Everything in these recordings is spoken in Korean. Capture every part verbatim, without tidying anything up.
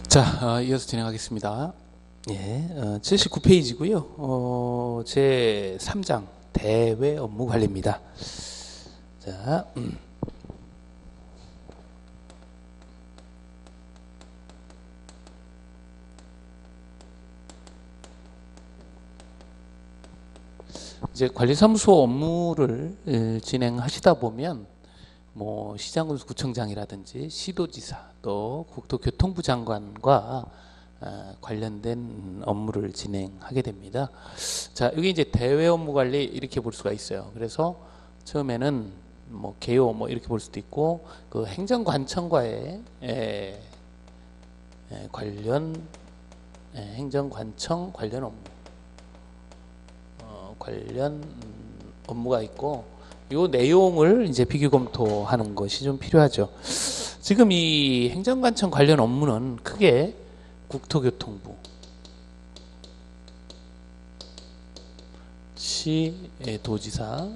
자, 어, 이어서 진행하겠습니다. 예, 어, 칠십구 페이지고요. 어, 제삼 장 대외 업무 관리입니다. 자, 음. 이제 관리사무소 업무를 에, 진행하시다 보면 뭐 시장군수구청장이라든지 시도지사 또 국토교통부 장관과 어, 관련된 업무를 진행하게 됩니다. 자, 여기 이제 대외 업무 관리 이렇게 볼 수가 있어요. 그래서 처음에는 뭐 개요 뭐 이렇게 볼 수도 있고 그 행정관청과의 에, 에, 관련 에, 행정관청 관련 업무 어, 관련 음, 업무가 있고 요 내용을 이제 비교 검토하는 것이 좀 필요하죠. 지금 이 행정관청 관련 업무는 크게 국토교통부, 시도지사,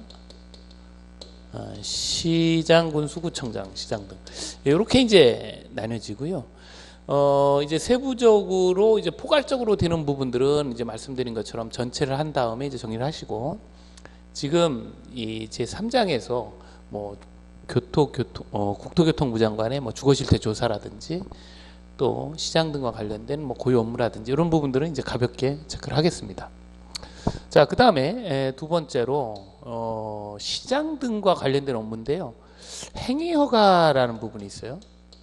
시장군수구청장, 시장 등 이렇게 이제 나뉘어지고요. 어 이제 세부적으로 이제 포괄적으로 되는 부분들은 이제 말씀드린 것처럼 전체를 한 다음에 이제 정리를 하시고 지금 이 제삼 장에서 뭐 교토 교통 어 국토교통부 장관의 뭐 주거실태 조사라든지 또 시장 등과 관련된 뭐 고유 업무라든지 이런 부분들은 이제 가볍게 체크를 하겠습니다. 자, 그 다음에 두 번째로 어 시장 등과 관련된 업무인데요. 행위허가라는 부분이 있어요.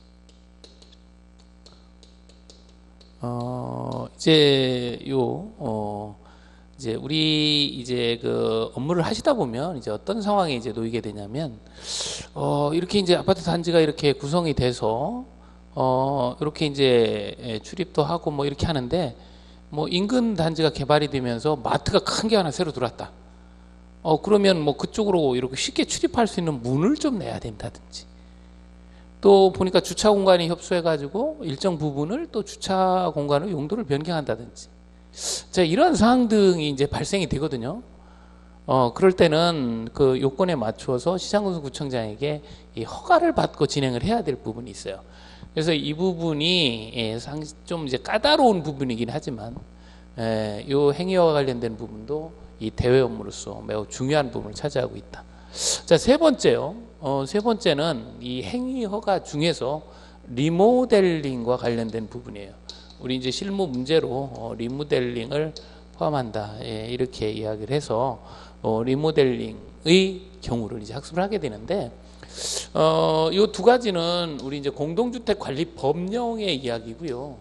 어 이제 요 어 이제 우리 이제 그 업무를 하시다 보면 이제 어떤 상황에 이제 놓이게 되냐면 어 이렇게 이제 아파트 단지가 이렇게 구성이 돼서 어 이렇게 이제 출입도 하고 뭐 이렇게 하는데 뭐 인근 단지가 개발이 되면서 마트가 큰 게 하나 새로 들어왔다. 어 그러면 뭐 그쪽으로 이렇게 쉽게 출입할 수 있는 문을 좀 내야 된다든지 또 보니까 주차 공간이 협소해 가지고 일정 부분을 또 주차 공간의 용도를 변경한다든지 자, 이런 사항 등이 이제 발생이 되거든요. 어, 그럴 때는 그 요건에 맞추어서 시장군수구청장에게 이 허가를 받고 진행을 해야 될 부분이 있어요. 그래서 이 부분이 예, 상, 좀 이제 까다로운 부분이긴 하지만 예, 요 행위와 관련된 부분도 이 대외 업무로서 매우 중요한 부분을 차지하고 있다. 자, 세 번째요. 어, 세 번째는 이 행위 허가 중에서 리모델링과 관련된 부분이에요. 우리 이제 실무 문제로 어, 리모델링을 포함한다. 예, 이렇게 이야기를 해서 어, 리모델링의 경우를 이제 학습을 하게 되는데, 어, 요 두 가지는 우리 이제 공동주택 관리 법령의 이야기고요.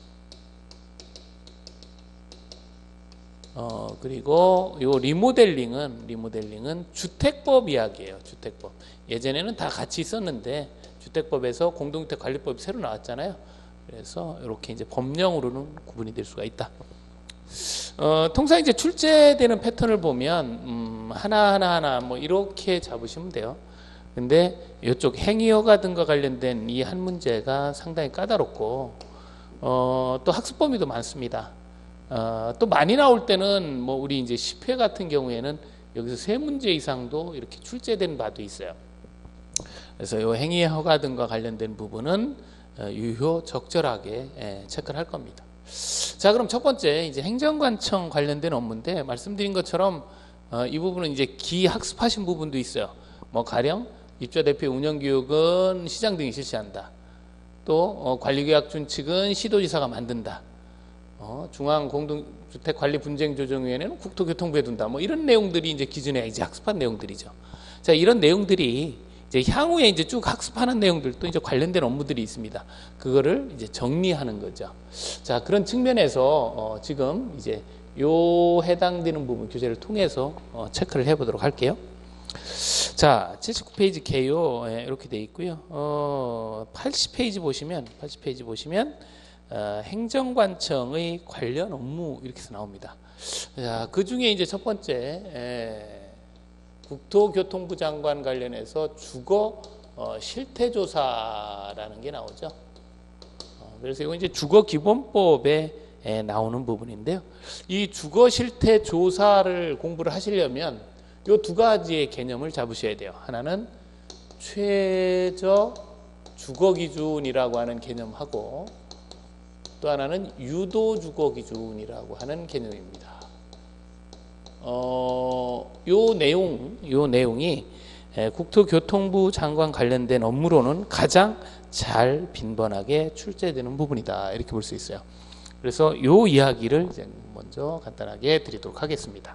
어, 그리고 요 리모델링은 리모델링은 주택법 이야기예요. 주택법. 예전에는 다 같이 있었는데 주택법에서 공동주택 관리법이 새로 나왔잖아요. 그래서 이렇게 이제 법령으로는 구분이 될 수가 있다. 어, 통상 이제 출제되는 패턴을 보면 음, 하나 하나 하나 뭐 이렇게 잡으시면 돼요. 근데 이쪽 행위허가 등과 관련된 이 한 문제가 상당히 까다롭고 어, 또 학습 범위도 많습니다. 어, 또 많이 나올 때는 뭐 우리 이제 십 회 같은 경우에는 여기서 세 문제 이상도 이렇게 출제된 바도 있어요. 그래서 이 행위허가 등과 관련된 부분은 유효 적절하게 예, 체크를 할 겁니다. 자, 그럼 첫 번째 이제 행정관청 관련된 업무인데 말씀드린 것처럼 어, 이 부분은 이제 기학습하신 부분도 있어요. 뭐 가령 입주자 대표 운영 교육은 시장 등이 실시한다. 또 어, 관리계약 준칙은 시도지사가 만든다. 어, 중앙공동주택관리분쟁조정위원회는 국토교통부에 둔다. 뭐 이런 내용들이 이제 기존에 이제 학습한 내용들이죠. 자, 이런 내용들이 이제 향후에 이제 쭉 학습하는 내용들도 이제 관련된 업무들이 있습니다. 그거를 이제 정리하는 거죠. 자, 그런 측면에서 어, 지금 이제 요 해당되는 부분 교재를 통해서 어, 체크를 해보도록 할게요. 자, 칠십구 페이지 개요 예, 이렇게 돼 있고요. 어, 팔십 페이지 보시면 팔십 페이지 보시면 어, 행정관청의 관련 업무 이렇게 해서 나옵니다. 자, 그 중에 이제 첫 번째. 에, 국토교통부 장관 관련해서 주거 어, 실태조사라는 게 나오죠. 어, 그래서 이건 이제 주거기본법에 에, 나오는 부분인데요. 이 주거 실태조사를 공부를 하시려면 이 두 가지의 개념을 잡으셔야 돼요. 하나는 최저 주거기준이라고 하는 개념하고 또 하나는 유도 주거 기준이라고 하는 개념입니다. 어, 요 내용, 요 내용이 국토교통부 장관 관련된 업무로는 가장 잘 빈번하게 출제되는 부분이다. 이렇게 볼 수 있어요. 그래서 요 이야기를 이제 먼저 간단하게 드리도록 하겠습니다.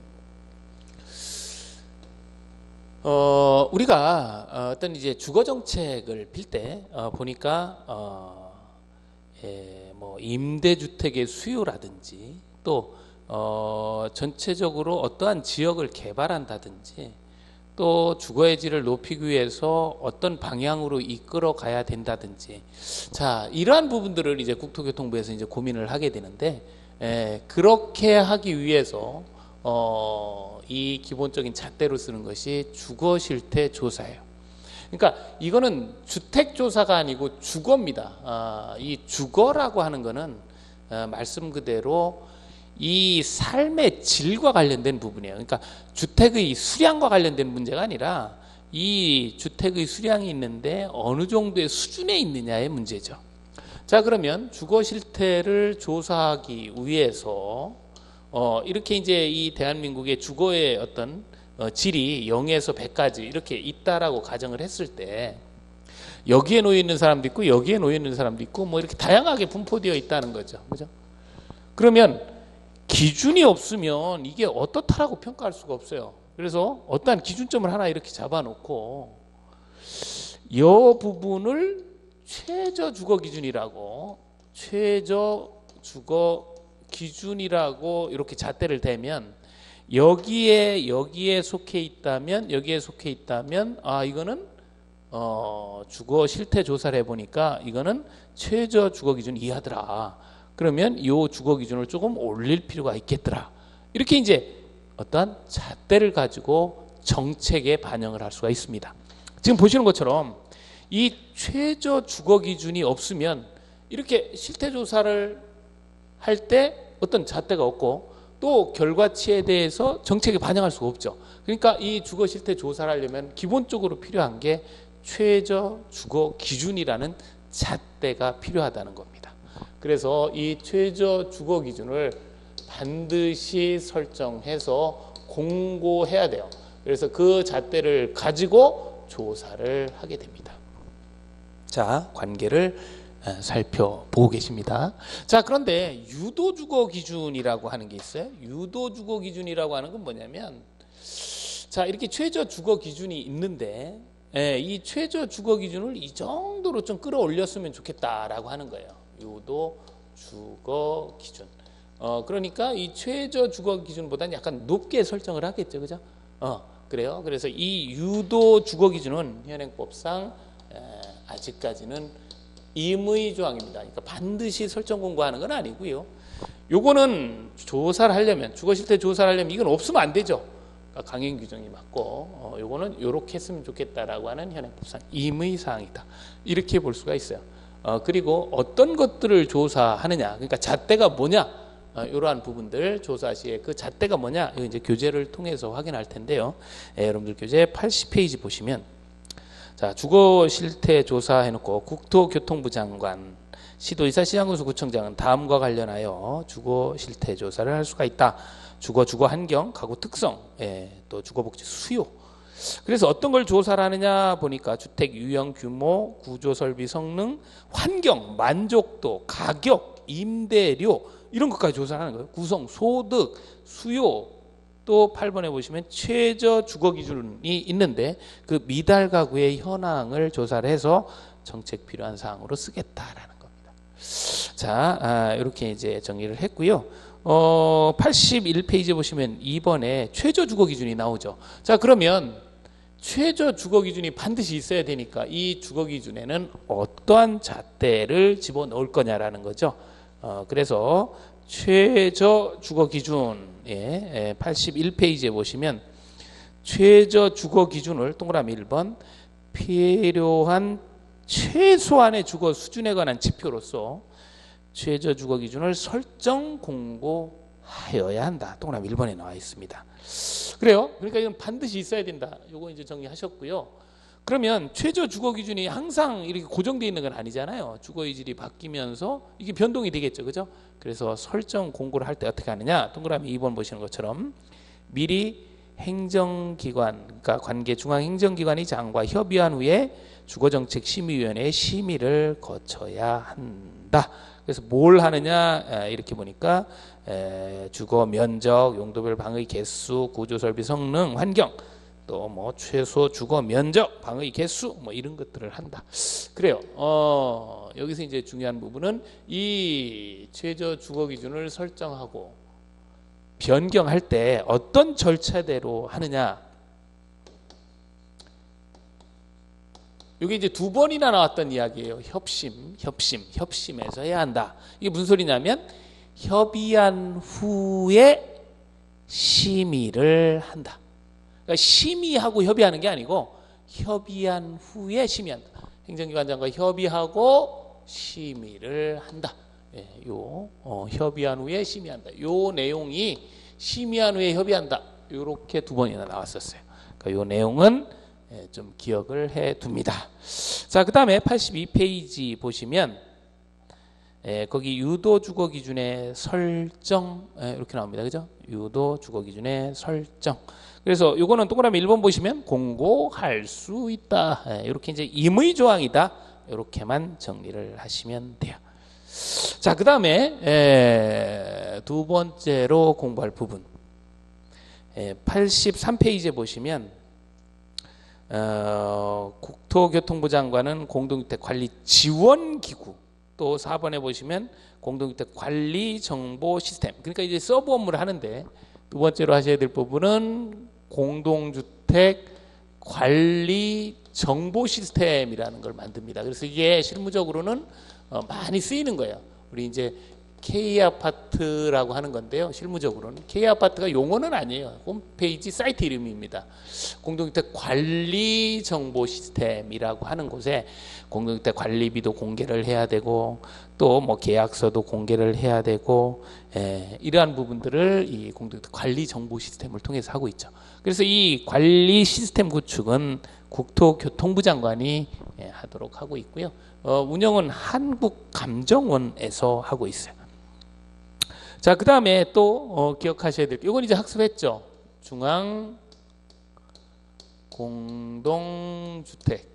어, 우리가 어떤 이제 주거 정책을 필 때 어, 보니까 어, 예, 뭐 임대주택의 수요라든지 또 어, 전체적으로 어떠한 지역을 개발한다든지 또 주거의 질을 높이기 위해서 어떤 방향으로 이끌어 가야 된다든지, 자, 이러한 부분들을 이제 국토교통부에서 이제 고민을 하게 되는데, 에, 그렇게 하기 위해서 어, 이 기본적인 잣대로 쓰는 것이 주거 실태 조사예요. 그러니까 이거는 주택 조사가 아니고 주거입니다. 아, 이 주거라고 하는 거는 어, 말씀 그대로 이 삶의 질과 관련된 부분이에요. 그러니까 주택의 수량과 관련된 문제가 아니라 이 주택의 수량이 있는데 어느 정도의 수준에 있느냐의 문제죠. 자, 그러면 주거 실태를 조사하기 위해서 어, 이렇게 이제 이 대한민국의 주거의 어떤 어, 질이 영에서 백까지 이렇게 있다라고 가정을 했을 때 여기에 놓여 있는 사람도 있고 여기에 놓여 있는 사람도 있고 뭐 이렇게 다양하게 분포되어 있다는 거죠. 그죠? 그러면 기준이 없으면 이게 어떻다라고 평가할 수가 없어요. 그래서 어떠한 기준점을 하나 이렇게 잡아놓고 이 부분을 최저 주거 기준이라고 최저 주거 기준이라고 이렇게 잣대를 대면 여기에 여기에 속해 있다면 여기에 속해 있다면 아 이거는 어, 주거 실태 조사를 해보니까 이거는 최저 주거 기준 이하더라. 그러면 이 주거 기준을 조금 올릴 필요가 있겠더라. 이렇게 이제 어떠한 잣대를 가지고 정책에 반영을 할 수가 있습니다. 지금 보시는 것처럼 이 최저 주거 기준이 없으면 이렇게 실태 조사를 할 때 어떤 잣대가 없고 또 결과치에 대해서 정책에 반영할 수가 없죠. 그러니까 이 주거 실태 조사를 하려면 기본적으로 필요한 게 최저 주거 기준이라는 잣대가 필요하다는 겁니다. 그래서 이 최저 주거 기준을 반드시 설정해서 공고해야 돼요. 그래서 그 잣대를 가지고 조사를 하게 됩니다. 자, 관계를 살펴보고 계십니다. 자, 그런데 유도주거 기준이라고 하는 게 있어요. 유도주거 기준이라고 하는 건 뭐냐면, 자, 이렇게 최저 주거 기준이 있는데 예, 이 최저 주거 기준을 이 정도로 좀 끌어올렸으면 좋겠다라고 하는 거예요. 유도 주거 기준. 어, 그러니까 이 최저 주거 기준보다는 약간 높게 설정을 하겠죠, 그죠? 어, 그래요. 그래서 이 유도 주거 기준은 현행법상 에, 아직까지는 임의 조항입니다. 그러니까 반드시 설정 공고하는 건 아니고요. 요거는 조사를 하려면 주거 실태 조사를 하려면 이건 없으면 안 되죠. 그러니까 강행 규정이 맞고 어, 요거는 요렇게 했으면 좋겠다라고 하는 현행법상 임의 사항이다. 이렇게 볼 수가 있어요. 어, 그리고 어떤 것들을 조사하느냐, 그러니까 잣대가 뭐냐, 어, 이러한 부분들 조사 시에 그 잣대가 뭐냐, 이거 이제 교재를 통해서 확인할 텐데요. 예, 여러분들 교재 팔십 페이지 보시면, 자, 주거 실태 조사해놓고 국토교통부 장관, 시도의사, 시장군수, 구청장은 다음과 관련하여 주거 실태 조사를 할 수가 있다. 주거, 주거 환경, 가구 특성, 예, 또 주거복지 수요. 그래서 어떤 걸 조사를 하느냐 보니까 주택 유형, 규모, 구조 설비 성능, 환경, 만족도, 가격, 임대료 이런 것까지 조사를 하는 거예요. 구성, 소득, 수요. 또 팔 번에 보시면 최저 주거 기준이 있는데 그 미달 가구의 현황을 조사를 해서 정책 필요한 사항으로 쓰겠다라는 겁니다. 자, 아, 이렇게 이제 정리를 했고요. 어, 팔십일 페이지 보시면 이 번에 최저 주거 기준이 나오죠. 자, 그러면 최저 주거 기준이 반드시 있어야 되니까 이 주거 기준에는 어떠한 잣대를 집어넣을 거냐라는 거죠. 어, 그래서 최저 주거 기준, 예, 팔십일 페이지에 보시면 최저 주거 기준을 동그라미 일 번 필요한 최소한의 주거 수준에 관한 지표로서 최저 주거 기준을 설정 공고하여야 한다. 동그라미 일 번에 나와 있습니다. 그래요. 그러니까 이건 반드시 있어야 된다. 요거 이제 정리하셨고요. 그러면 최저 주거 기준이 항상 이렇게 고정되어 있는 건 아니잖아요. 주거 이질이 바뀌면서 이게 변동이 되겠죠. 그죠? 그래서 설정 공고를 할 때 어떻게 하느냐? 동그라미 이 번 보시는 것처럼 미리 행정기관, 그러니까 관계 중앙행정기관의 장과 협의한 후에 주거정책심의위원회의 심의를 거쳐야 한다. 그래서 뭘 하느냐? 이렇게 보니까 주거 면적, 용도별 방의 개수, 구조설비 성능, 환경, 또 뭐 최소 주거 면적, 방의 개수 뭐 이런 것들을 한다. 그래요. 어, 여기서 이제 중요한 부분은 이 최저 주거 기준을 설정하고 변경할 때 어떤 절차대로 하느냐. 이게 이제 두 번이나 나왔던 이야기예요. 협심, 협심, 협심에서 해야 한다. 이게 무슨 소리냐면 협의한 후에 심의를 한다. 그러니까 심의하고 협의하는 게 아니고 협의한 후에 심의한다. 행정기관장과 협의하고 심의를 한다. 예, 요 어, 협의한 후에 심의한다. 요 내용이 심의한 후에 협의한다. 요렇게 두 번이나 나왔었어요. 그러니까 요 내용은 예, 좀 기억을 해 둡니다. 자, 그다음에 팔십이 페이지 보시면 예, 거기 유도 주거 기준의 설정 예, 이렇게 나옵니다. 그죠? 유도 주거 기준의 설정. 그래서 요거는 동그라미 일 번 보시면 공고할 수 있다. 예, 이렇게 이제 임의 조항이다. 이렇게만 정리를 하시면 돼요. 자, 그다음에 두 번째로 공부할 부분. 예, 팔십삼 페이지에 보시면 어, 국토교통부 장관은 공동주택 관리 지원 기구, 또 사 번에 보시면 공동주택 관리 정보 시스템. 그러니까 이제 서브 업무를 하는데 두 번째로 하셔야 될 부분은 공동주택 관리 정보 시스템이라는 걸 만듭니다. 그래서 이게 실무적으로는 어, 많이 쓰이는 거예요. 우리 이제 K아파트라고 하는 건데요. 실무적으로는 K아파트가 용어는 아니에요. 홈페이지 사이트 이름입니다. 공동주택 관리 정보 시스템이라고 하는 곳에 공동주택 관리비도 공개를 해야 되고 또 뭐 계약서도 공개를 해야 되고 에, 이러한 부분들을 이 공동주택 관리 정보 시스템을 통해서 하고 있죠. 그래서 이 관리 시스템 구축은 국토교통부 장관이 예, 하도록 하고 있고요. 어, 운영은 한국감정원에서 하고 있어요. 자, 그 다음에 또 어, 기억하셔야 될 게 이건 이제 학습했죠. 중앙 공동주택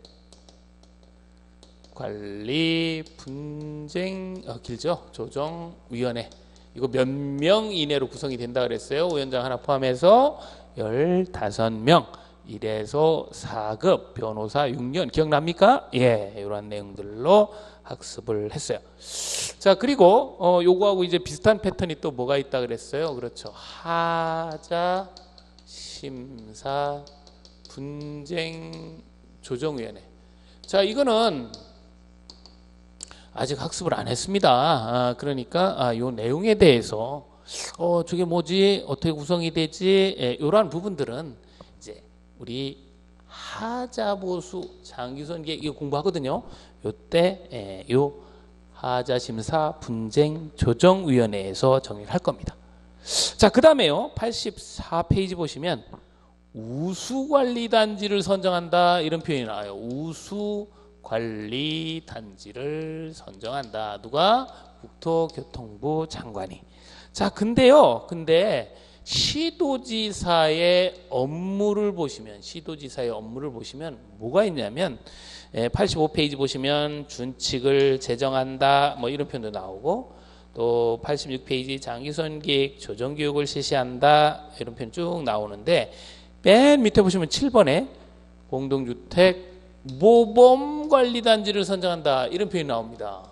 관리 분쟁 어, 길죠. 조정위원회. 이거 몇 명 이내로 구성이 된다 그랬어요. 위원장 하나 포함해서 열다섯 명. 일에서 사 급 변호사 육 년 기억납니까? 예, 이런 내용들로 학습을 했어요. 자, 그리고 어, 요거하고 이제 비슷한 패턴이 또 뭐가 있다 그랬어요? 그렇죠. 하자 심사 분쟁 조정위원회. 자, 이거는 아직 학습을 안 했습니다. 아, 그러니까 아, 요 내용에 대해서 어, 저게 뭐지? 어떻게 구성이 되지? 예, 이러한 부분들은 이제 우리 하자보수 장기선계 이거 공부하거든요. 요때 예, 요 하자심사 분쟁 조정위원회에서 정리를 할 겁니다. 자, 그 다음에요. 팔십사 페이지 보시면 우수관리단지를 선정한다 이런 표현이 나와요. 우수관리단지를 선정한다. 누가? 국토교통부 장관이. 자, 근데요. 근데 시도지사의 업무를 보시면 시도지사의 업무를 보시면 뭐가 있냐면 팔십오 페이지 보시면 준칙을 제정한다 뭐 이런 표현도 나오고 또 팔십육 페이지 장기선기획 조정교육을 실시한다 이런 표현 쭉 나오는데 맨 밑에 보시면 칠 번에 공동주택 모범관리단지를 선정한다 이런 표현이 나옵니다.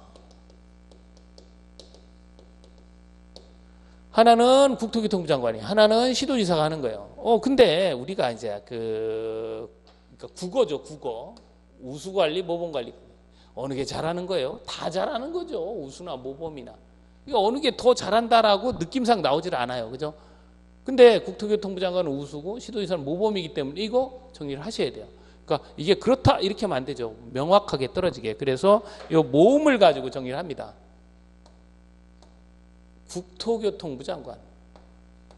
하나는 국토교통부 장관이, 하나는 시도지사가 하는 거예요. 어, 근데 우리가 이제 그 그러니까 국어죠, 국어. 우수관리, 모범관리. 어느 게 잘하는 거예요? 다 잘하는 거죠. 우수나 모범이나. 그러니까 어느 게 더 잘한다라고 느낌상 나오질 않아요. 그죠? 근데 국토교통부 장관은 우수고 시도지사는 모범이기 때문에 이거 정리를 하셔야 돼요. 그러니까 이게 그렇다 이렇게 하면 안 되죠. 명확하게 떨어지게. 그래서 이 모음을 가지고 정리를 합니다. 국토교통부 장관,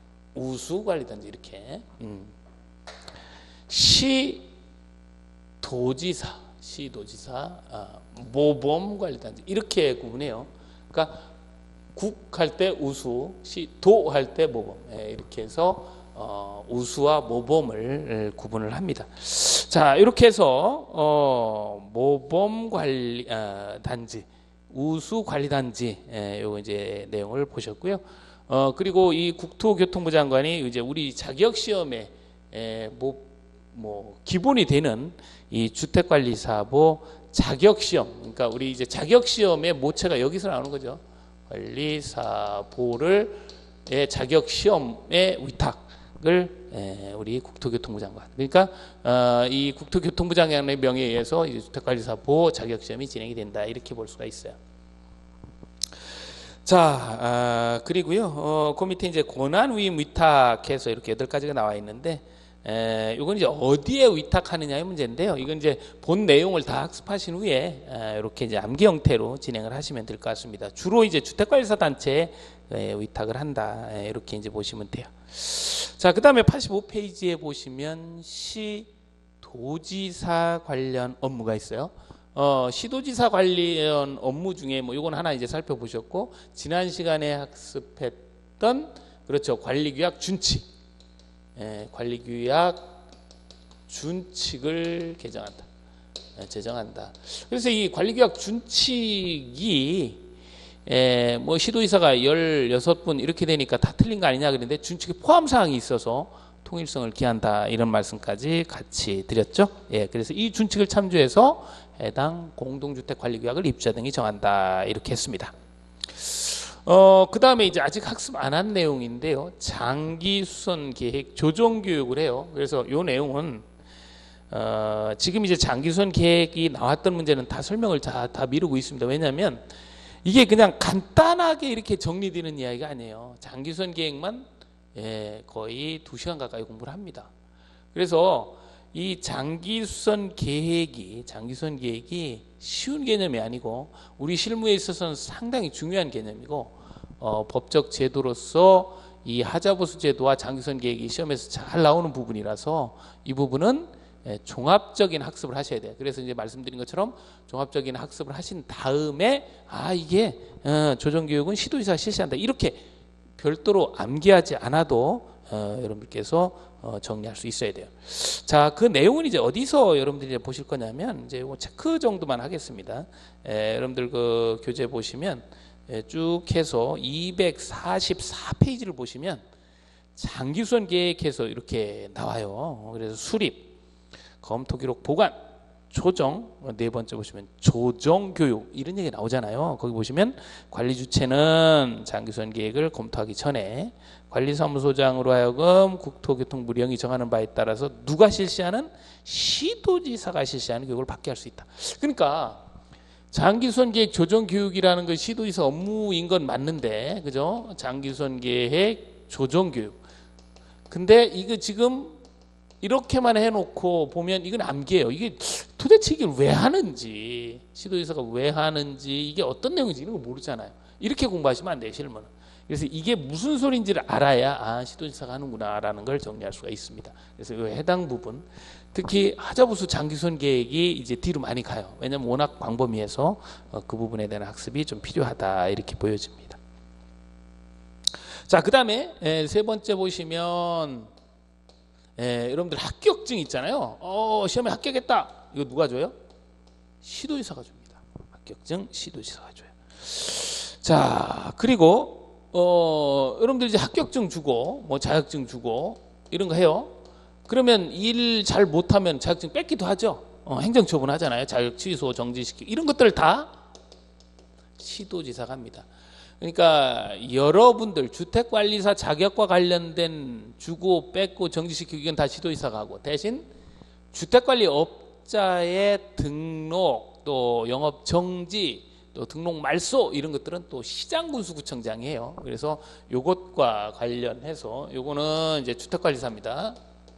우수관리단지 이렇게. 음. 도지사, 시도지사, 아, 모범관리단체 이렇게 구분해요. 그러니까 국 할 때 우수, 시, 도 할 때 모범, 예, 이렇게 해서 어, 우수와 모범을 구분을 합니다. 자, 이렇게 해서 어, 모범관리 아, 단지, 우수관리단지, 예, 요 이제 내용을 보셨고요. 어, 그리고 이 국토교통부 장관이 이제 우리 자격 시험에 에, 뭐, 뭐 기본이 되는 이 주택관리사보 자격 시험, 그러니까 우리 이제 자격 시험의 모체가 여기서 나오는 거죠. 관리사보를 의 자격 시험의 위탁을 에, 우리 국토교통부 장관. 그러니까 어, 이 국토교통부 장관의 명의에 의해서 이제 주택관리사보 자격 시험이 진행이 된다 이렇게 볼 수가 있어요. 자, 아, 그리고요, 어, 그 밑에 이제 권한 위임 위탁해서 이렇게 여덟 가지가 나와 있는데, 에, 이건 이제 어디에 위탁하느냐의 문제인데요. 이건 이제 본 내용을 다 학습하신 후에 에, 이렇게 이제 암기 형태로 진행을 하시면 될 것 같습니다. 주로 이제 주택관리사 단체에 에, 위탁을 한다. 에, 이렇게 이제 보시면 돼요. 자, 그 다음에 팔십오 페이지에 보시면 시 도지사 관련 업무가 있어요. 어, 시도지사 관련 업무 중에 뭐 이건 하나 이제 살펴보셨고, 지난 시간에 학습했던 그렇죠, 관리규약 준칙, 예, 관리규약 준칙을 개정한다, 예, 제정한다. 그래서 이 관리규약 준칙이 예, 뭐 시도지사가 열여섯 분 이렇게 되니까 다 틀린 거 아니냐 그랬는데 준칙에 포함 사항이 있어서 통일성을 기한다 이런 말씀까지 같이 드렸죠. 예, 그래서 이 준칙을 참조해서 해당 공동주택관리규약을 입주자 등이 정한다 이렇게 했습니다. 어, 그 다음에 이제 아직 학습 안 한 내용인데요. 장기수선 계획 조정 교육을 해요. 그래서 이 내용은 어, 지금 이제 장기수선 계획이 나왔던 문제는 다 설명을 다, 다 미루고 있습니다. 왜냐하면 이게 그냥 간단하게 이렇게 정리되는 이야기가 아니에요. 장기수선 계획만 예, 거의 두 시간 가까이 공부를 합니다. 그래서 이 장기수선 계획이 장기수선 계획이 쉬운 개념이 아니고 우리 실무에 있어서는 상당히 중요한 개념이고 어, 법적 제도로서 이 하자보수 제도와 장기수선 계획이 시험에서 잘 나오는 부분이라서 이 부분은 예, 종합적인 학습을 하셔야 돼요. 그래서 이제 말씀드린 것처럼 종합적인 학습을 하신 다음에 아 이게 어, 조정교육은 시도지사가 실시한다 이렇게 별도로 암기하지 않아도 어, 여러분들께서 어, 정리할 수 있어야 돼요. 자, 그 내용은 이제 어디서 여러분들이 이제 보실 거냐면 이제 뭐 체크 정도만 하겠습니다. 에, 여러분들 그 교재 보시면 에, 쭉 해서 이백사십사 페이지를 보시면 장기수선 계획해서 이렇게 나와요. 그래서 수립, 검토 기록 보관, 조정, 네 번째 보시면 조정 교육 이런 얘기 나오잖아요. 거기 보시면 관리 주체는 장기수선 계획을 검토하기 전에 관리사무소장으로 하여금 국토교통부 령이 정하는 바에 따라서 누가 실시하는 시도지사가 실시하는 교육을 받게 할 수 있다. 그러니까 장기수선 계획 조정 교육이라는 건 시도지사 업무인 건 맞는데, 그죠? 장기수선 계획 조정 교육. 근데 이거 지금 이렇게만 해놓고 보면 이건 암기예요. 이게 도대체 이걸 왜 하는지, 시도지사가 왜 하는지, 이게 어떤 내용인지 이런 거 모르잖아요. 이렇게 공부하시면 안 돼요, 실무는. 그래서 이게 무슨 소리인지를 알아야 아 시도지사가 하는구나라는 걸 정리할 수가 있습니다. 그래서 이 해당 부분, 특히 하자보수 장기수선 계획이 이제 뒤로 많이 가요. 왜냐하면 워낙 광범위해서 그 부분에 대한 학습이 좀 필요하다 이렇게 보여집니다. 자, 그 다음에 세 번째 보시면 예, 여러분들 합격증 있잖아요. 어, 시험에 합격했다. 이거 누가 줘요? 시도지사가 줍니다. 합격증 시도지사가 줘요. 자, 그리고 어, 여러분들 이제 합격증 주고 뭐 자격증 주고 이런 거 해요. 그러면 일 잘 못하면 자격증 뺏기도 하죠. 어, 행정처분 하잖아요. 자격 취소, 정지시키고 이런 것들을 다 시도지사가 합니다. 그러니까 여러분들 주택관리사 자격과 관련된 주고 뺏고 정지시키고 이건 다 시도지사가 하고, 대신 주택관리업자의 등록 또 영업 정지 또 등록 말소 이런 것들은 또 시장군수구청장이 해요. 그래서 요것과 관련해서 요거는 이제 주택관리사입니다.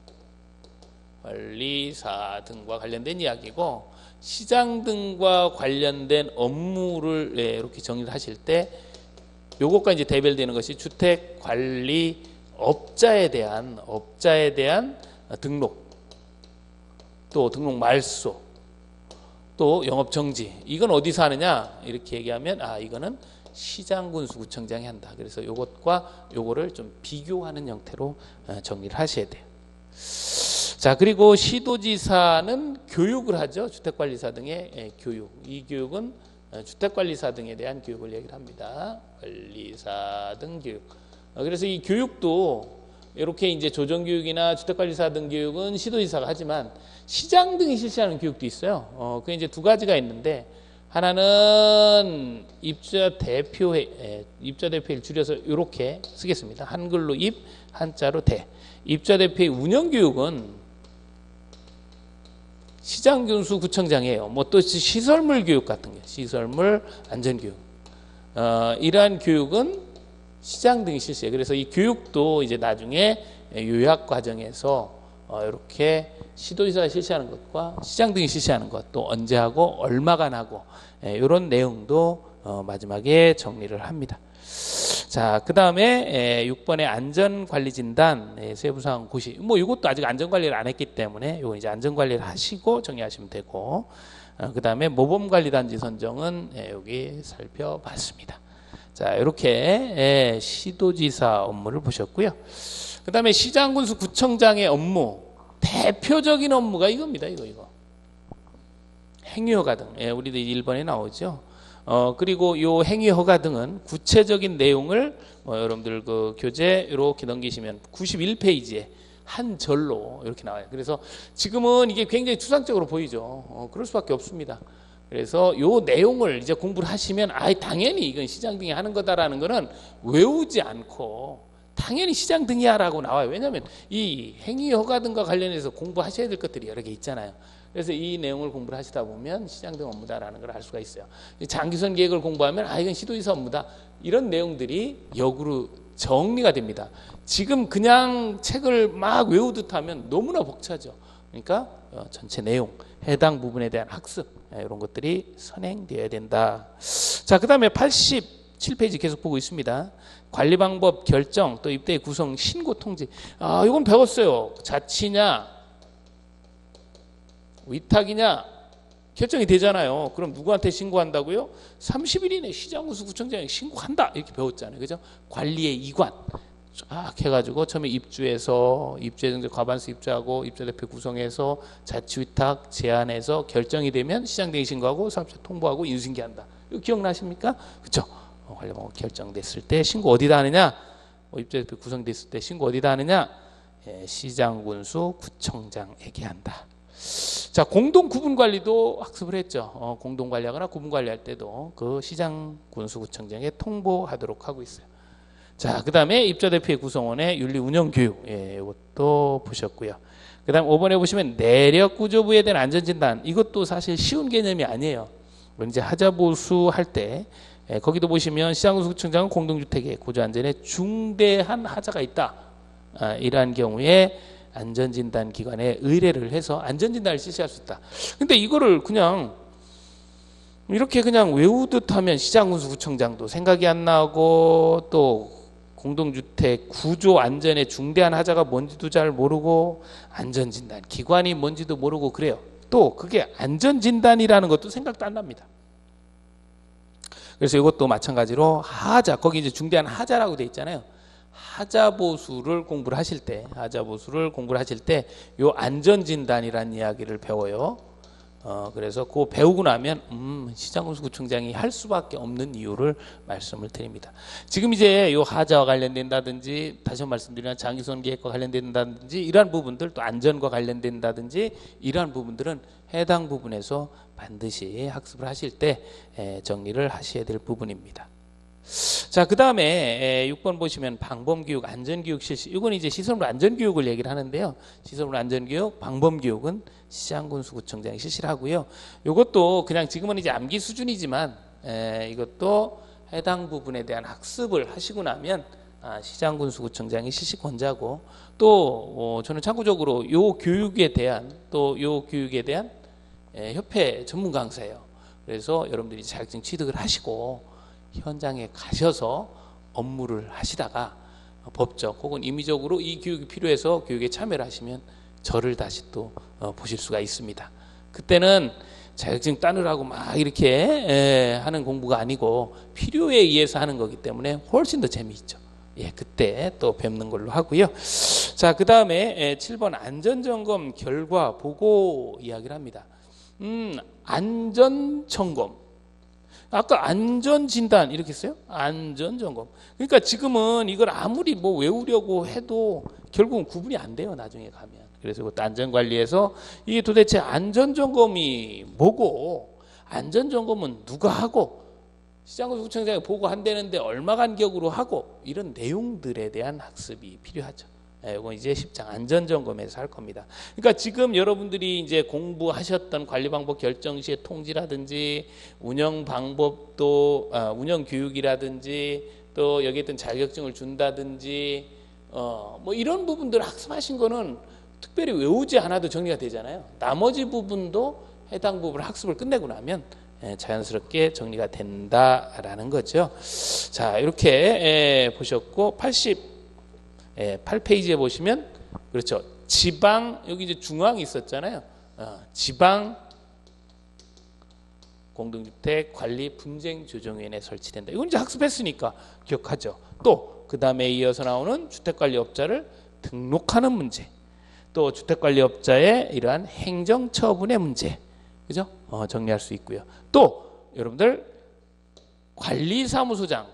관리사 등과 관련된 이야기고, 시장 등과 관련된 업무를 네, 이렇게 정리를 하실 때 요것과 이제 대별되는 것이 주택관리업자에 대한 업자에 대한 등록 또 등록 말소 또 영업정지. 이건 어디서 하느냐 이렇게 얘기하면 아 이거는 시장군수구청장이 한다. 그래서 요것과 요거를 좀 비교하는 형태로 정리를 하셔야 돼요. 자, 그리고 시도지사는 교육을 하죠. 주택관리사 등의 교육. 이 교육은 주택관리사 등에 대한 교육을 얘기를 합니다. 관리사 등 교육. 그래서 이 교육도 이렇게 이제 조정교육이나 주택관리사 등 교육은 시도지사가 하지만 시장 등이 실시하는 교육도 있어요. 어, 그게 이제 두 가지가 있는데 하나는 입주자 대표회, 예, 입주자 대표를 줄여서 이렇게 쓰겠습니다. 한글로 입, 한자로 대. 입주자 대표의 운영 교육은 시장군수 구청장이에요. 뭐 또 시설물 교육 같은 게 시설물 안전교육. 어, 이러한 교육은 시장 등이 실시해요. 그래서 이 교육도 이제 나중에 요약 과정에서 어, 이렇게 시도지사가 실시하는 것과 시장 등이 실시하는 것, 또 언제 하고 얼마간 하고 예, 이런 내용도 어, 마지막에 정리를 합니다. 자, 그 다음에 육 번의 안전관리진단 예, 세부사항 고시. 뭐 이것도 아직 안전관리를 안 했기 때문에 이거 이제 안전관리를 하시고 정리하시면 되고, 어, 그 다음에 모범관리단지 선정은 예, 여기 살펴봤습니다. 자, 이렇게 예, 시도지사 업무를 보셨고요. 그 다음에 시장군수 구청장의 업무, 대표적인 업무가 이겁니다. 이거 이거 행위허가 등. 예, 우리도 일 번에 나오죠. 어, 그리고 요 행위허가 등은 구체적인 내용을 뭐 여러분들 그 교재 이렇게 넘기시면 구십일 페이지에 한 절로 이렇게 나와요. 그래서 지금은 이게 굉장히 추상적으로 보이죠. 어, 그럴 수밖에 없습니다. 그래서 요 내용을 이제 공부를 하시면 아, 당연히 이건 시장 등이 하는 거다라는 거는 외우지 않고 당연히 시장 등이야라고 나와요. 왜냐하면 이 행위허가 등과 관련해서 공부하셔야 될 것들이 여러 개 있잖아요. 그래서 이 내용을 공부를 하시다 보면 시장 등 업무다라는 걸 알 수가 있어요. 장기선 계획을 공부하면 아 이건 시도지사 업무다. 이런 내용들이 역으로 정리가 됩니다. 지금 그냥 책을 막 외우듯 하면 너무나 벅차죠. 그러니까 전체 내용, 해당 부분에 대한 학습 이런 것들이 선행되어야 된다. 자, 그 다음에 팔십칠 페이지 계속 보고 있습니다. 관리 방법 결정, 또 입대 구성, 신고 통지. 아, 이건 배웠어요. 자치냐, 위탁이냐 결정이 되잖아요. 그럼 누구한테 신고한다고요? 삼십 일 이내 시장군수 구청장에 신고한다 이렇게 배웠잖아요. 그죠? 관리의 이관 쫙 해가지고 처음에 입주해서 입주해서 과반수 입주하고 입주자 대표 구성해서 자치위탁 제안해서 결정이 되면 시장등에 신고하고 사업자 통보하고 인수인계한다. 이거 기억나십니까? 그렇죠? 어, 관리 방법 결정됐을 때 신고 어디다 하느냐? 어, 입주자 대표 구성됐을 때 신고 어디다 하느냐? 예, 시장군수 구청장에게 한다. 자, 공동 구분 관리도 학습을 했죠. 어, 공동 관리하거나 구분 관리할 때도 그 시장 군수구청장에 통보하도록 하고 있어요. 자, 그 다음에 입주자 대표의 구성원의 윤리 운영 교육, 예, 이것도 보셨고요. 그 다음 오 번에 보시면 내력 구조부에 대한 안전진단, 이것도 사실 쉬운 개념이 아니에요. 이제 하자보수 할 때, 예, 거기도 보시면 시장 군수구청장은 공동주택의 구조안전에 중대한 하자가 있다. 아, 이러한 경우에 안전진단 기관에 의뢰를 해서 안전진단을 실시할 수 있다. 근데 이거를 그냥 이렇게 그냥 외우듯 하면 시장군수구청장도 생각이 안 나고 또 공동주택 구조 안전에 중대한 하자가 뭔지도 잘 모르고 안전진단 기관이 뭔지도 모르고 그래요. 또 그게 안전진단이라는 것도 생각도 안 납니다. 그래서 이것도 마찬가지로 하자, 거기 이제 중대한 하자라고 돼 있잖아요. 하자보수를 공부를 하실 때, 하자보수를 공부를 하실 때, 요 안전진단이라는 이야기를 배워요. 어, 그래서 그거 배우고 나면, 음, 시장군수구청장이 할 수밖에 없는 이유를 말씀을 드립니다. 지금 이제 요 하자와 관련된다든지, 다시 한번 말씀드리면 장기선 계획과 관련된다든지, 이러한 부분들, 또 안전과 관련된다든지, 이러한 부분들은 해당 부분에서 반드시 학습을 하실 때 정리를 하셔야 될 부분입니다. 자, 그 다음에 육 번 보시면 방범교육, 안전교육 실시. 이건 이제 시설물 안전교육을 얘기를 하는데요. 시설물 안전교육, 방범교육은 시장군수구청장이 실시를 하고요. 이것도 그냥 지금은 이제 암기 수준이지만 에, 이것도 해당 부분에 대한 학습을 하시고 나면 아, 시장군수구청장이 실시 권자고 또 어, 저는 참고적으로 요 교육에 대한 또 요 교육에 대한 에, 협회 전문 강사예요. 그래서 여러분들이 자격증 취득을 하시고 현장에 가셔서 업무를 하시다가 법적 혹은 임의적으로 이 교육이 필요해서 교육에 참여를 하시면 저를 다시 또 보실 수가 있습니다. 그때는 자격증 따느라고 막 이렇게 에, 하는 공부가 아니고 필요에 의해서 하는 거기 때문에 훨씬 더 재미있죠. 예, 그때 또 뵙는 걸로 하고요. 자, 그 다음에 칠 번 안전점검 결과 보고 이야기를 합니다. 음, 안전점검. 아까 안전진단 이렇게 했어요? 안전점검. 그러니까 지금은 이걸 아무리 뭐 외우려고 해도 결국은 구분이 안 돼요. 나중에 가면. 그래서 그것도 안전관리에서 이게 도대체 안전점검이 뭐고 이건 누가 하고 시장군수구청장이 보고한다는데 얼마 간격으로 하고 이런 내용들에 대한 학습이 필요하죠. 예, 이건 이제 십 장 안전점검에서 할 겁니다. 그러니까 지금 여러분들이 이제 공부하셨던 관리방법 결정 시의 통지라든지 운영 방법도 아, 운영 교육이라든지 또 여기 있던 자격증을 준다든지 어, 뭐 이런 부분들을 학습하신 거는 특별히 외우지 않아도 정리가 되잖아요. 나머지 부분도 해당 부분을 학습을 끝내고 나면 자연스럽게 정리가 된다라는 거죠. 자, 이렇게 보셨고 팔십팔 페이지에 보시면 그렇죠. 지방 여기 이제 중앙이 있었잖아요. 어, 지방 공동주택 관리 분쟁 조정위원회 설치된다. 이건 이제 학습했으니까 기억하죠. 또 그 다음에 이어서 나오는 주택관리업자를 등록하는 문제, 또 주택관리업자의 이러한 행정처분의 문제, 그죠? 어, 정리할 수 있고요. 또 여러분들 관리사무소장,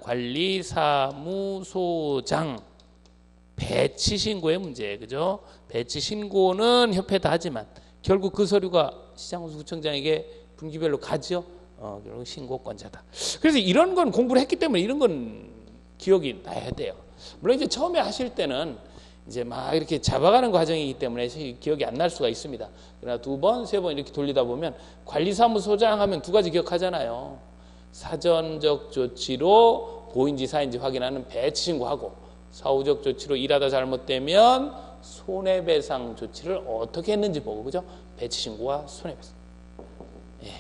관리사무소장 배치 신고의 문제, 그죠? 배치 신고는 협회다 하지만 결국 그 서류가 시장군수구청장에게 분기별로 가죠. 어, 결국 신고권자다. 그래서 이런 건 공부를 했기 때문에 이런 건 기억이 나야 돼요. 물론 이제 처음에 하실 때는 이제 막 이렇게 잡아가는 과정이기 때문에 기억이 안 날 수가 있습니다. 그러나 두 번, 세 번 이렇게 돌리다 보면 관리사무소장 하면 두 가지 기억하잖아요. 사전적 조치로 고인지 사인지 확인하는 배치 신고하고 사후적 조치로 일하다 잘못되면 손해배상 조치를 어떻게 했는지 보고, 그죠? 배치 신고와 손해배상. 예.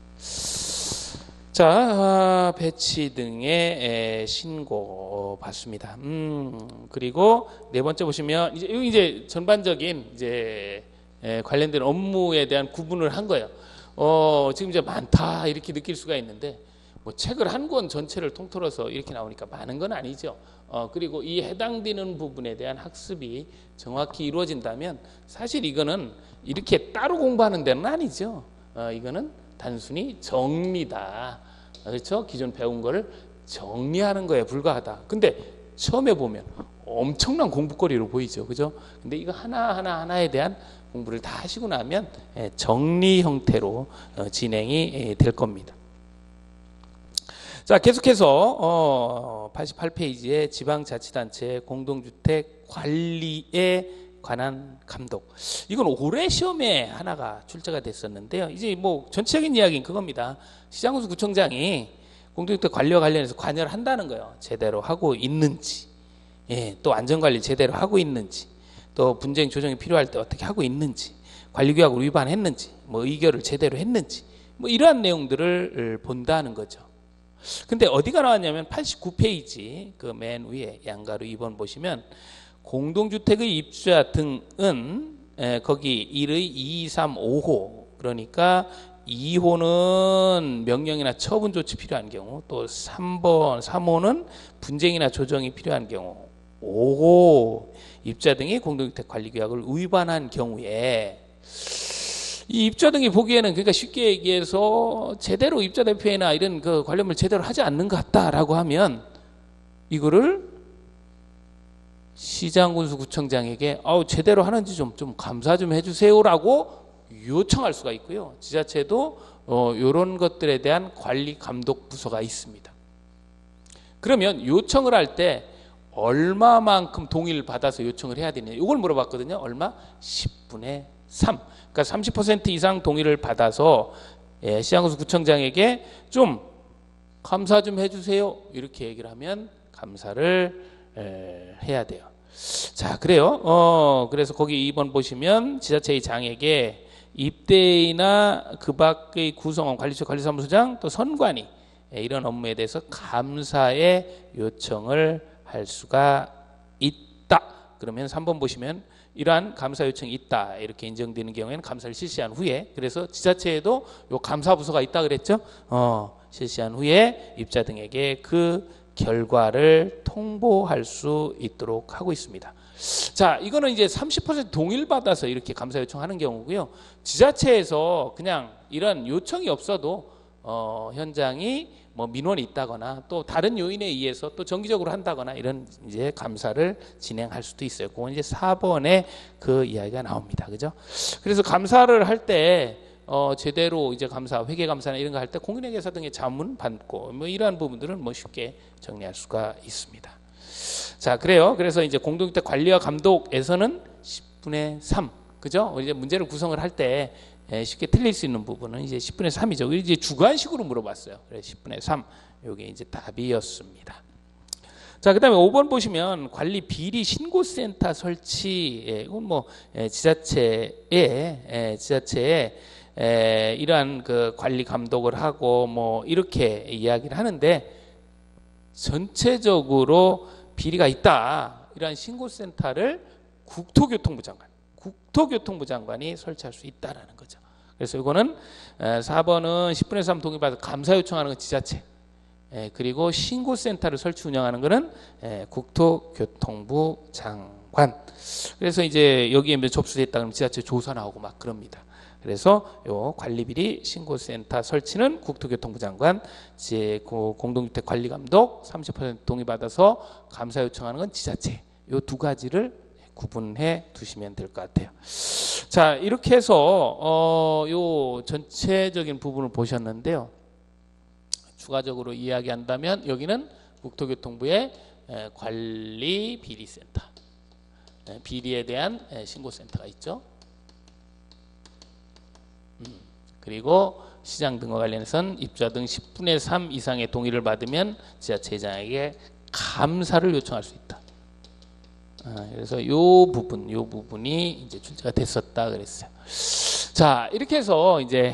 자, 배치 등의 신고 받습니다. 음, 그리고 네 번째 보시면 이제 여기 이제 전반적인 이제 관련된 업무에 대한 구분을 한 거예요. 어, 지금 이제 많다 이렇게 느낄 수가 있는데 뭐 책을 한 권 전체를 통틀어서 이렇게 나오니까 많은 건 아니죠. 어, 그리고 이 해당되는 부분에 대한 학습이 정확히 이루어진다면 사실 이거는 이렇게 따로 공부하는 데는 아니죠. 어, 이거는 단순히 정리다. 그렇죠? 기존 배운 거를 정리하는 거에 불과하다. 근데 처음에 보면 엄청난 공부거리로 보이죠. 그죠? 근데 이거 하나하나 하나에 대한 공부를 다 하시고 나면 정리 형태로 진행이 될 겁니다. 자, 계속해서 어, 팔십팔 페이지에 지방자치단체 공동주택 관리에 관한 감독. 이건 올해 시험에 하나가 출제가 됐었는데요. 이제 뭐 전체적인 이야기는 그겁니다. 시장군수 구청장이 공동주택 관리와 관련해서 관여를 한다는 거예요. 제대로 하고 있는지, 예, 또 안전관리 제대로 하고 있는지, 또 분쟁 조정이 필요할 때 어떻게 하고 있는지, 관리규약을 위반했는지, 뭐 의결을 제대로 했는지, 뭐 이러한 내용들을 본다는 거죠. 근데 어디가 나왔냐면 팔십구 페이지 그 맨 위에 양가로 이 번 보시면 공동주택의 입주자 등은 에, 거기 일의 이, 삼, 오호, 그러니까 이 호는 명령이나 처분 조치 필요한 경우, 또 삼 번, 삼 호는 분쟁이나 조정이 필요한 경우, 오 호 입주자 등이 공동주택 관리규약을 위반한 경우에 이 입주자 등이 보기에는 그러니까 쉽게 얘기해서 제대로 입주자 대표회나 이런 그 관련을 제대로 하지 않는 것 같다라고 하면 이거를 시장군수구청장에게 아우 제대로 하는지 좀, 좀 감사 좀 해주세요라고 요청할 수가 있고요. 지자체도 어, 이런 것들에 대한 관리 감독 부서가 있습니다. 그러면 요청을 할 때 얼마만큼 동의를 받아서 요청을 해야 되느냐 이걸 물어봤거든요. 얼마? 십분의 삼. 그러니까 삼십 퍼센트 이상 동의를 받아서 예, 시장군수구청장에게 좀 감사 좀 해주세요 이렇게 얘기를 하면 감사를 에, 해야 돼요. 자, 그래요. 어, 그래서 거기 이 번 보시면 지자체의 장에게 입대이나 그 밖의 구성원, 관리처, 관리사무소장, 또 선관위 예, 이런 업무에 대해서 감사의 요청을 할 수가 있다. 그러면 삼 번 보시면 이러한 감사 요청이 있다 이렇게 인정되는 경우에는 감사를 실시한 후에, 그래서 지자체에도 요 감사 부서가 있다 그랬죠. 어, 실시한 후에 입자 등에게 그 결과를 통보할 수 있도록 하고 있습니다. 자, 이거는 이제 삼십 퍼센트 동의를 받아서 이렇게 감사 요청하는 경우고요. 지자체에서 그냥 이런 요청이 없어도 어, 현장이 뭐 민원이 있다거나 또 다른 요인에 의해서 또 정기적으로 한다거나 이런 이제 감사를 진행할 수도 있어요. 그건 이제 사 번에 그 이야기가 나옵니다. 그죠? 그래서 감사를 할 때 어, 제대로 이제 감사, 회계 감사나 이런 거 할 때 공인회계사 등의 자문 받고 뭐 이러한 부분들은 뭐 쉽게 정리할 수가 있습니다. 자, 그래요. 그래서 이제 공동주택 관리와 감독에서는 십분의 삼, 그죠? 이제 문제를 구성을 할 때 쉽게 틀릴 수 있는 부분은 이제 십분의 삼이죠. 이제 주관식으로 물어봤어요. 그래서 십분의 삼, 요게 이제 답이었습니다. 자, 그다음에 오 번 보시면 관리 비리 신고센터 설치, 예, 이건 뭐 예, 지자체에 예, 지자체에 예, 이러한 그 관리 감독을 하고 뭐 이렇게 이야기를 하는데, 전체적으로 비리가 있다 이러한 신고센터를 국토교통부 장관, 국토교통부 장관이 설치할 수 있다라는 거죠. 그래서 이거는 사 번은 십분의 삼 동의받아 감사 요청하는 건 지자체, 그리고 신고센터를 설치 운영하는 것은 국토교통부 장관. 그래서 이제 여기에 접수됐다 그러면 지자체 조사 나오고 막 그럽니다. 그래서 요 관리비리 신고센터 설치는 국토교통부 장관, 제 공동주택 관리감독 삼십 퍼센트 동의받아서 감사 요청하는 건 지자체. 요 두 가지를 구분해 두시면 될 것 같아요. 자, 이렇게 해서 어, 요 전체적인 부분을 보셨는데요. 추가적으로 이야기한다면 여기는 국토교통부의 관리 비리센터, 비리에 대한 신고센터가 있죠. 음, 그리고 시장 등과 관련해서는 입주자 등 십분의 삼 이상의 동의를 받으면 지자체장에게 감사를 요청할 수 있다. 아, 그래서 이 부분, 이 부분이 이제 출제가 됐었다 그랬어요. 자, 이렇게 해서 이제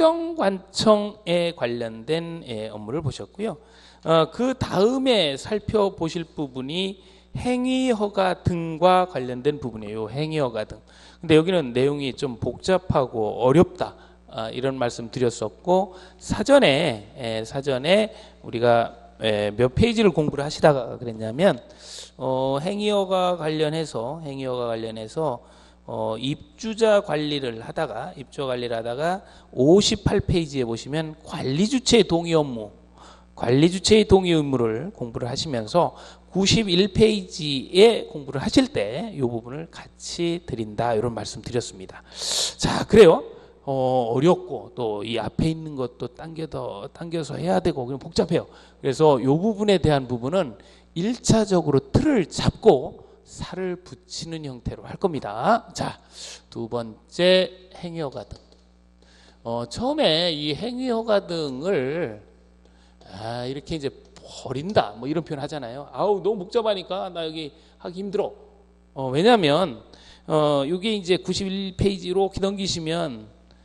행정관청에 관련된 예, 업무를 보셨고요. 어, 그 다음에 살펴보실 부분이 행위허가 등과 관련된 부분이에요. 행위허가 등. 근데 여기는 내용이 좀 복잡하고 어렵다. 아, 이런 말씀 드렸었고, 사전에 예, 사전에 우리가 예, 몇 페이지를 공부를 하시다가 그랬냐면 어, 행위허가 관련해서 행위허가 관련해서 어, 입주자 관리를 하다가 입주 관리를 하다가 오십팔 페이지에 보시면 관리 주체의 동의 업무, 관리 주체의 동의 의무를 공부를 하시면서 구십일 페이지에 공부를 하실 때 이 부분을 같이 드린다 이런 말씀 드렸습니다. 자, 그래요. 어, 어렵고 또 이 앞에 있는 것도 당겨서 당겨서 해야 되고 그냥 복잡해요. 그래서 이 부분에 대한 부분은 일차적으로 틀을 잡고 살을 붙이는 형태로 할 겁니다. 자, 두 번째 행위허가 등. 어, 처음에 이 행위허가 등을 아, 이렇게 이제 버린다 뭐 이런 표현 하잖아요. 아우 너무 복잡하니까 나 여기 하기 힘들어. 어, 왜냐하면 어, 이게 이제 구십일 페이지로 넘기시면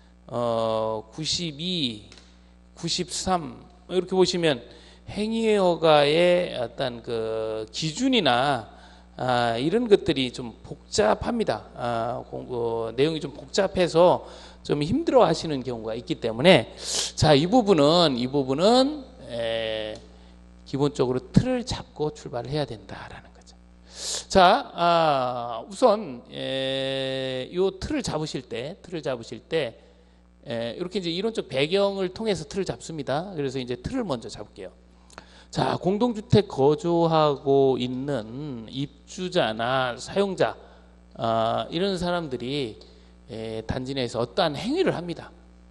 어, 구십이, 구십삼 이렇게 보시면 행위허가의 어떤 그 기준이나 아, 이런 것들이 좀 복잡합니다. 아, 공, 어, 내용이 좀 복잡해서 좀 힘들어 하시는 경우가 있기 때문에 자, 이 부분은 이 부분은 에, 기본적으로 틀을 잡고 출발을 해야 된다라는 거죠. 자, 아, 우선 에, 요 틀을 잡으실 때 틀을 잡으실 때 에, 이렇게 이제 이론적 배경을 통해서 틀을 잡습니다. 그래서 이제 틀을 먼저 잡을게요. 자, 공동주택 거주하고 있는 입주자나 사용자 아, 이런 사람들이 에, 단지 내에서 어떠한 행위를 합니다.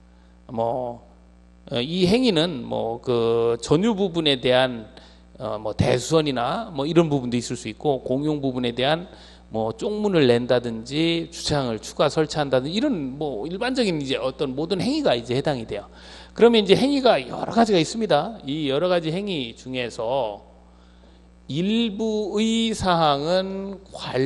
뭐 이 행위는 뭐 그 전유 부분에 대한 어, 뭐 대수원이나 뭐 이런 부분도 있을 수 있고 공용 부분에 대한 뭐 쪽문을 낸다든지 주차장을 추가 설치한다든지 이런 뭐 일반적인 이제 어떤 모든 행위가 이제 해당이 돼요. 그러면 이제 행위가 여러 가지가 있습니다. 이 여러 가지 행위 중에서 일부의 사항은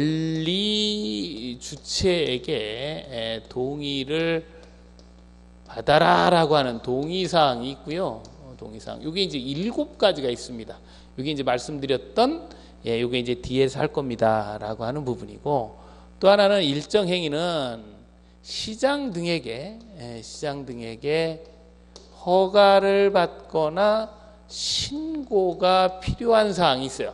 관리 주체에게 동의를 받아라라고 하는 동의사항이 있고요. 동의사항. 이게 이제 일곱 가지가 있습니다. 이게 이제 말씀드렸던 예, 이게 이제 뒤에서 할 겁니다라고 하는 부분이고, 또 하나는 일정 행위는 시장 등에게 예, 시장 등에게 허가를 받거나 신고가 필요한 사항이 있어요.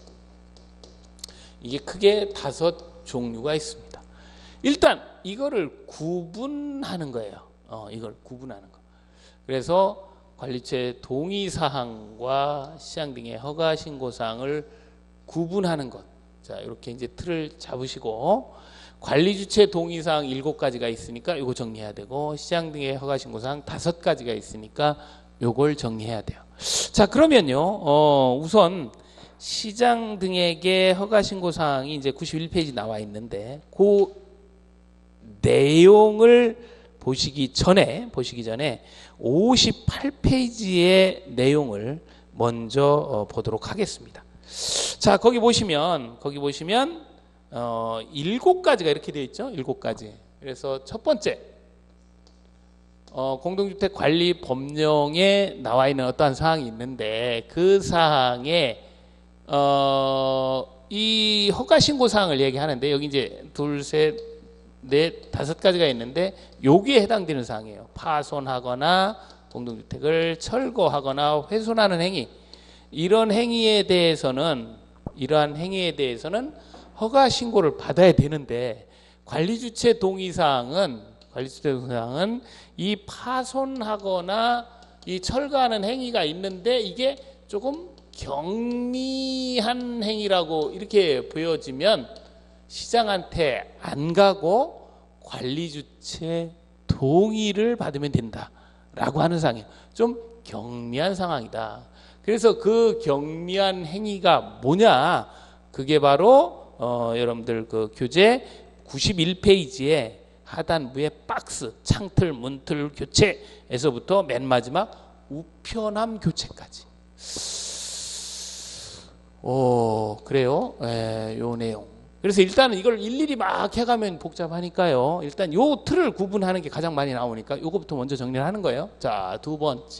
이게 크게 다섯 종류가 있습니다. 일단 이거를 구분하는 거예요. 어, 이걸 구분하는 거. 그래서 관리처의 동의 사항과 시장 등의 허가 신고 사항을 구분하는 것. 자, 이렇게 이제 틀을 잡으시고 관리 주체 동의 사항 일곱 가지가 있으니까 이거 정리해야 되고 시장 등의 허가 신고 사항 다섯 가지가 있으니까 요걸 정리해야 돼요. 자, 그러면요. 어, 우선 시장 등에게 허가 신고 사항이 이제 구십일 페이지 나와 있는데 그 내용을 보시기 전에 보시기 전에 오십팔 페이지의 내용을 먼저 어, 보도록 하겠습니다. 자, 거기 보시면 거기 보시면 어, 일곱 가지가 이렇게 되어 있죠. 일곱 가지. 그래서 첫 번째 어, 공동주택 관리 법령에 나와 있는 어떠한 사항이 있는데 그 사항에 어, 이 허가 신고 사항을 얘기하는데 여기 이제 둘, 셋, 넷, 다섯 가지가 있는데 여기에 해당되는 사항이에요. 파손하거나 공동주택을 철거하거나 훼손하는 행위. 이런 행위에 대해서는 이러한 행위에 대해서는 허가 신고를 받아야 되는데 관리주체 동의사항은 관리주체 동의사항은 이 파손하거나 이 철거하는 행위가 있는데 이게 조금 경미한 행위라고 이렇게 보여지면 시장한테 안 가고 관리주체 동의를 받으면 된다라고 하는 상황이에요. 좀 경미한 상황이다. 그래서 그 경미한 행위가 뭐냐? 그게 바로 어, 여러분들 그 교재 구십일 페이지에 하단부에 박스, 창틀, 문틀 교체에서부터 맨 마지막 우편함 교체까지. 오, 그래요? 예, 요 내용. 그래서 일단은 이걸 일일이 막 해가면 복잡하니까요. 일단 요 틀을 구분하는 게 가장 많이 나오니까 요거부터 먼저 정리를 하는 거예요. 자, 두 번째.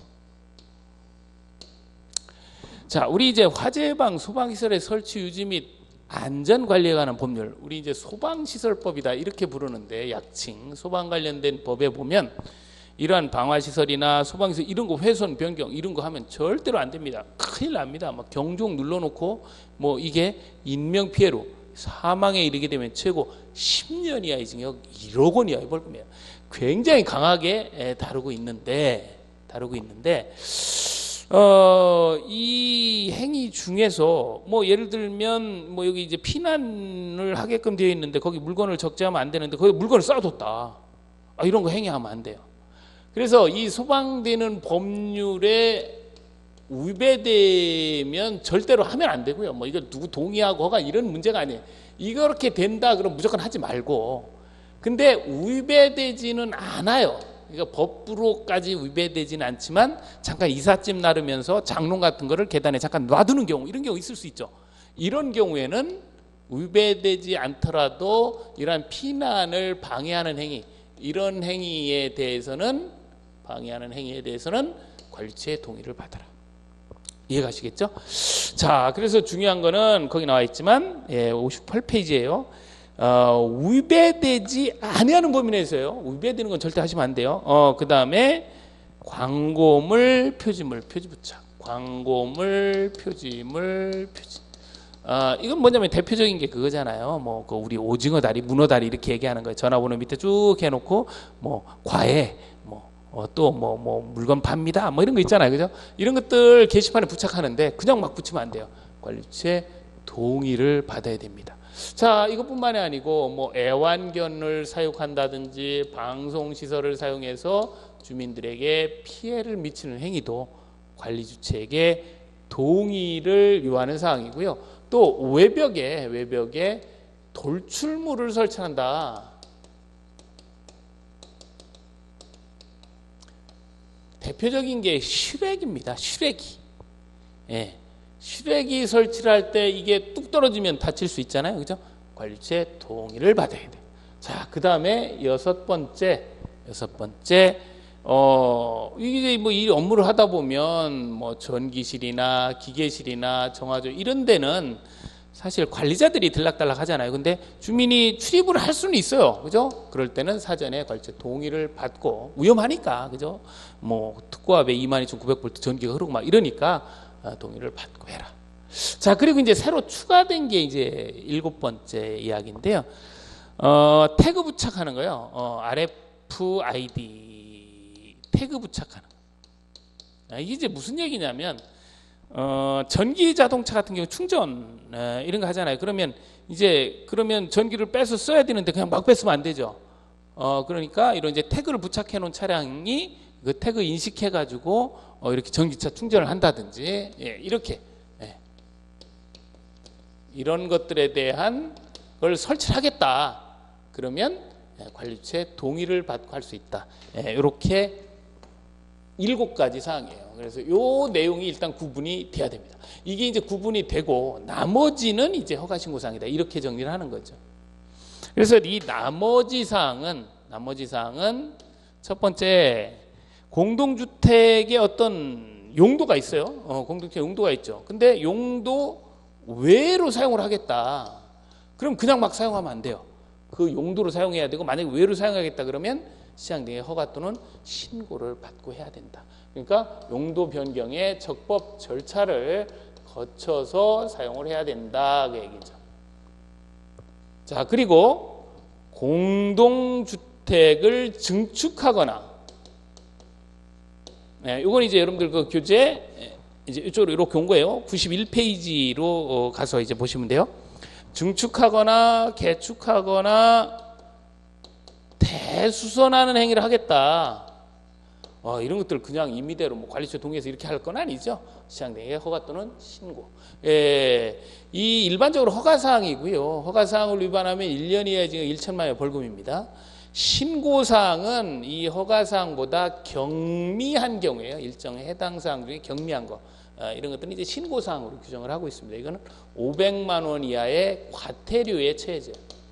자, 우리 이제 화재방 소방시설의 설치 유지 및 안전관리에 관한 법률, 우리 이제 소방시설법이다 이렇게 부르는데 약칭 소방 관련된 법에 보면 이러한 방화시설이나 소방시설 이런 거 훼손 변경 이런 거 하면 절대로 안 됩니다. 큰일 납니다. 막 경종 눌러놓고 뭐 이게 인명피해로 사망에 이르게 되면 최고 십 년 이하의 징역 일억 원 이하의 벌금이에요. 굉장히 강하게 다루고 있는데 다루고 있는데 어, 이 행위 중에서 뭐 예를 들면 뭐 여기 이제 피난을 하게끔 되어 있는데 거기 물건을 적재하면 안 되는데 거기 물건을 쌓아뒀다. 아, 이런 거 행위하면 안 돼요. 그래서 이 소방되는 법률에 위배되면 절대로 하면 안 되고요. 뭐 이거 누구 동의하고 허가 이런 문제가 아니에요. 이렇게 된다 그러면 무조건 하지 말고. 근데 위배되지는 않아요. 그러니까 법으로까지 위배되지는 않지만 잠깐 이삿짐 나르면서 장롱 같은 거를 계단에 잠깐 놔두는 경우 이런 경우 있을 수 있죠. 이런 경우에는 위배되지 않더라도 이러한 피난을 방해하는 행위 이런 행위에 대해서는 방해하는 행위에 대해서는 관리처의 동의를 받아라. 이해가시겠죠? 자, 그래서 중요한 거는 거기 나와 있지만 예, 오십팔 페이지예요. 어, 위배되지 아니하는 범위 내에서요. 위배되는 건 절대 하시면 안 돼요. 어, 그 다음에 광고물, 표지물, 표지부착. 광고물, 표지물, 표지. 아, 이건 뭐냐면 대표적인 게 그거잖아요. 뭐, 그 우리 오징어 다리, 문어 다리 이렇게 얘기하는 거예요. 전화번호 밑에 쭉 해놓고, 뭐, 과외, 뭐, 어, 또 뭐, 뭐, 물건 팝니다. 뭐 이런 거 있잖아요. 그죠? 이런 것들 게시판에 부착하는데 그냥 막 붙이면 안 돼요. 관리처의 동의를 받아야 됩니다. 자, 이것뿐만이 아니고 뭐 애완견을 사육한다든지 방송시설을 사용해서 주민들에게 피해를 미치는 행위도 관리주체에게 동의를 요하는 사항이고요. 또 외벽에 외벽에 돌출물을 설치한다. 대표적인 게 실외기입니다. 실외기. 예. 실외기 설치를 할 때 이게 뚝 떨어지면 다칠 수 있잖아요. 그죠? 관리처의 동의를 받아야 돼요. 자, 그 다음에 여섯 번째, 여섯 번째, 어, 이게 뭐 이 업무를 하다 보면 뭐 전기실이나 기계실이나 정화조 이런 데는 사실 관리자들이 들락달락 하잖아요. 근데 주민이 출입을 할 수는 있어요. 그죠? 그럴 때는 사전에 관리자 동의를 받고, 위험하니까, 그죠? 뭐, 특고압에 이만 이천구백 볼트 전기가 흐르고 막 이러니까 동의를 받고 해라. 자, 그리고 이제 새로 추가된 게 이제 일곱 번째 이야기인데요. 어, 태그 부착하는 거요. 어, 알에프아이디 태그 부착하는 거. 이게 이제 무슨 얘기냐면, 어, 전기 자동차 같은 경우 충전 에, 이런 거 하잖아요. 그러면 이제 그러면 전기를 빼서 써야 되는데 그냥 막 뺐으면 안 되죠. 어, 그러니까 이런 이제 태그를 부착해 놓은 차량이 그 태그 인식해 가지고 어, 이렇게 전기차 충전을 한다든지, 예, 이렇게, 예, 이런 것들에 대한 걸 설치를 하겠다. 그러면 예, 관리주체 동의를 받고 할 수 있다. 예, 이렇게 일곱 가지 사항이에요. 그래서 요 내용이 일단 구분이 돼야 됩니다. 이게 이제 구분이 되고 나머지는 이제 허가신고사항이다. 이렇게 정리를 하는 거죠. 그래서 이 나머지 사항은 나머지 사항은 첫 번째, 공동주택의 어떤 용도가 있어요. 어, 공동주택 용도가 있죠. 근데 용도 외로 사용을 하겠다. 그럼 그냥 막 사용하면 안 돼요. 그 용도로 사용해야 되고, 만약에 외로 사용하겠다 그러면 시장등의 허가 또는 신고를 받고 해야 된다. 그러니까 용도 변경의 적법 절차를 거쳐서 사용을 해야 된다, 그 얘기죠. 자, 그리고 공동주택을 증축하거나, 네, 이건 이제 여러분들 그 교재 이제 이쪽으로 이렇게 온 거예요. 구십일 페이지로 가서 이제 보시면 돼요. 증축하거나 개축하거나 대수선하는 행위를 하겠다. 어, 이런 것들 그냥 임의대로 뭐 관리처 동의해서 이렇게 할 건 아니죠. 시장등의 허가 또는 신고. 예, 이 일반적으로 허가사항이고요. 허가사항을 위반하면 일 년 이하의 징역 천만 원 벌금입니다. 신고사항은 이 허가사항보다 경미한 경우에요. 일정의 해당 사항 중에 경미한 거. 어, 이런 것들은 이제 신고사항으로 규정을 하고 있습니다. 이거는 오백만 원 이하의 과태료에 처해져요.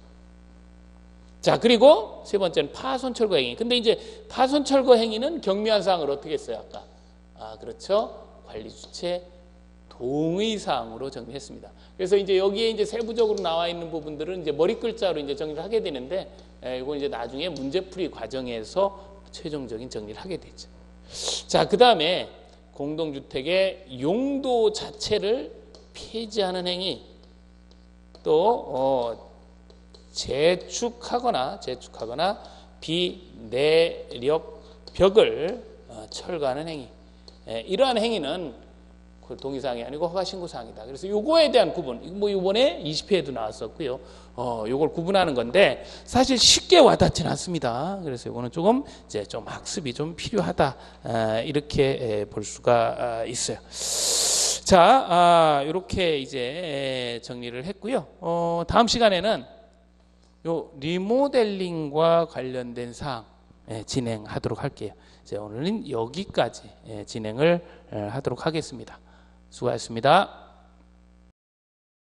자, 그리고 세 번째는 파손철거 행위. 근데 이제 파손철거 행위는 경미한 사항을 어떻게 했어요, 아까? 아, 그렇죠. 관리주체 동의사항으로 정리했습니다. 그래서 이제 여기에 이제 세부적으로 나와 있는 부분들은 이제 머리 글자로 이제 정리를 하게 되는데, 에, 이건 이제 나중에 문제풀이 과정에서 최종적인 정리를 하게 되죠. 자, 그 다음에 공동주택의 용도 자체를 폐지하는 행위, 또 어, 재축하거나 재축하거나 비내력 벽을 어, 철거하는 행위, 에, 이러한 행위는 동의사항이 아니고 허가신고사항이다. 그래서 요거에 대한 구분, 뭐 이번에 이십 회에도 나왔었고요. 어, 요걸 구분하는 건데 사실 쉽게 와닿지는 않습니다. 그래서 요거는 조금 이제 좀 학습이 좀 필요하다, 에, 이렇게 에, 볼 수가 있어요. 자, 아, 이렇게 이제 정리를 했고요. 어, 다음 시간에는 요 리모델링과 관련된 사항 예, 진행하도록 할게요. 이제 오늘은 여기까지 예, 진행을 예, 하도록 하겠습니다. 수고하셨습니다.